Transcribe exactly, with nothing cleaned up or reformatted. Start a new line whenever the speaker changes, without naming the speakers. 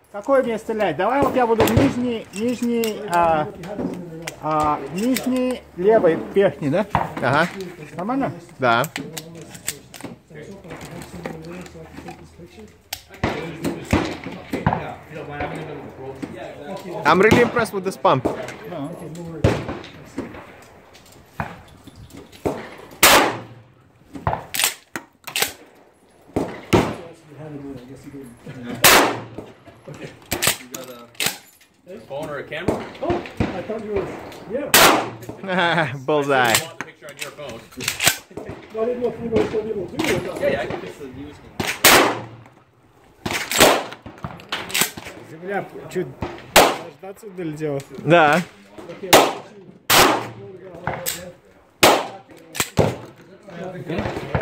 Какое мне стрелять? Давай вот я буду в нижний, нижний, а, а, нижний, левый, верхний, да?
Ага.
Нормально?
Да. I'm really impressed with this pump.
Phone or a camera?
Oh, I thought you were, yeah.
Bullseye.
I want the picture on your phone.
Well, I didn't know if you were still able to do it.
Yeah, yeah, I can just use it.
Земля чуть дождаться долетела.
Да.
Okay.